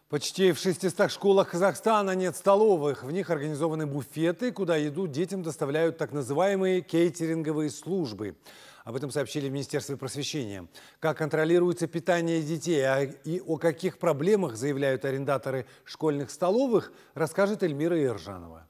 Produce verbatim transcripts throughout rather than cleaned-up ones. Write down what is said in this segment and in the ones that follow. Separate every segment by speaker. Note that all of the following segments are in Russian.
Speaker 1: Почти в шестистах школах Казахстана нет столовых. В них организованы буфеты, куда еду детям доставляют так называемые кейтеринговые службы. Об этом сообщили в Министерстве просвещения. Как контролируется питание детей и о каких проблемах заявляют арендаторы школьных столовых, расскажет Эльмира Ержанова.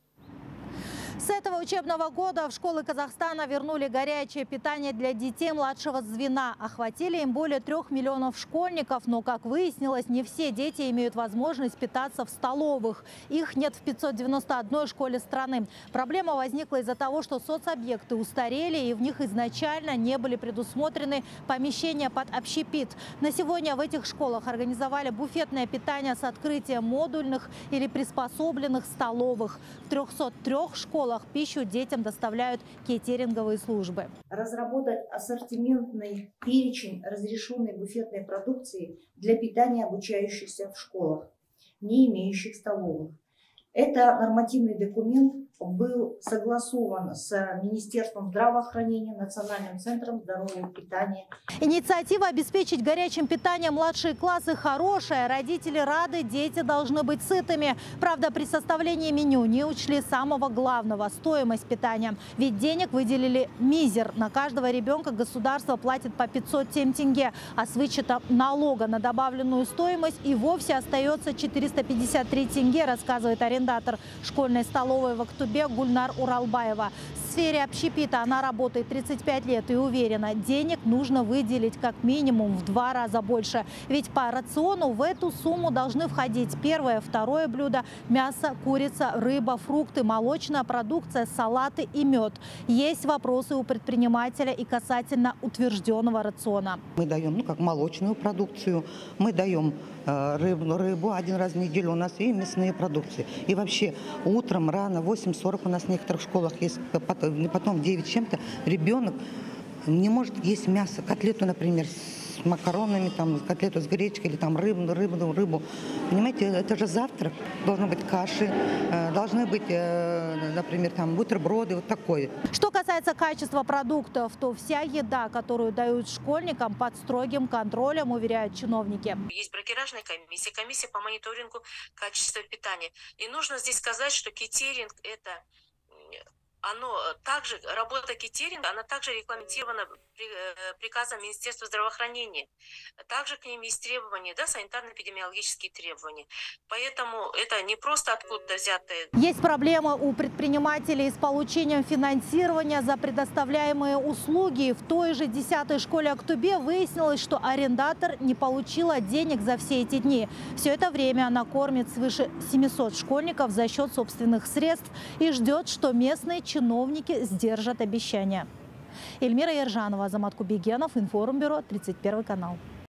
Speaker 2: С этого учебного года в школы Казахстана вернули горячее питание для детей младшего звена. Охватили им более трех миллионов школьников. Но, как выяснилось, не все дети имеют возможность питаться в столовых. Их нет в пятисот девяноста одной школе страны. Проблема возникла из-за того, что соцобъекты устарели и в них изначально не были предусмотрены помещения под общепит. На сегодня в этих школах организовали буфетное питание с открытием модульных или приспособленных столовых. В трёхстах трёх школах пищу детям доставляют кейтеринговые службы.
Speaker 3: Разработать ассортиментный перечень разрешенной буфетной продукции для питания обучающихся в школах, не имеющих столовых. Это нормативный документ был согласован с Министерством здравоохранения, Национальным центром здорового питания.
Speaker 2: Инициатива обеспечить горячим питанием младшие классы хорошая. Родители рады, дети должны быть сытыми. Правда, при составлении меню не учли самого главного – стоимость питания. Ведь денег выделили мизер. На каждого ребенка государство платит по пятьсот семь тенге. А с вычетом налога на добавленную стоимость и вовсе остается четыреста пятьдесят три тенге, рассказывает арендатор школьной столовой в Актубе Гульнар Уралбаева. В сфере общепита она работает тридцать пять лет и уверена, денег нужно выделить как минимум в два раза больше. Ведь по рациону в эту сумму должны входить первое, второе блюдо, мясо, курица, рыба, фрукты, молочная продукция, салаты и мед. Есть вопросы у предпринимателя и касательно утвержденного рациона.
Speaker 4: Мы даем, ну, как молочную продукцию, мы даем э, рыбу, рыбу один раз в неделю, у нас и мясные продукции. И вообще утром рано, в восемь сорок у нас в некоторых школах есть, потом в девять чем-то ребенок не может есть мясо, котлету, например, с макаронами, там, котлету с гречкой или там рыбу, рыбу, рыбу. Понимаете, это же завтрак. Должны быть каши, должны быть, например, там бутерброды, вот такое.
Speaker 2: Что касается качества продуктов, то вся еда, которую дают школьникам, под строгим контролем, уверяют чиновники.
Speaker 5: Есть бракеражная комиссия, комиссия по мониторингу качества питания. И нужно здесь сказать, что кейтеринг – это... Оно также, работа кейтеринга, она также регламентирована приказом Министерства здравоохранения. Также к ним есть требования, да, санитарно-эпидемиологические требования. Поэтому это не просто откуда-то взятые.
Speaker 2: Есть проблемы у предпринимателей с получением финансирования за предоставляемые услуги. В той же десятой школе Актубе выяснилось, что арендатор не получила денег за все эти дни. Все это время она кормит свыше семисот школьников за счет собственных средств и ждет, что местные чиновники сдержат обещания. Эльмира Ержанова, Азамат Кубегенов, Информбюро, тридцать первый канал.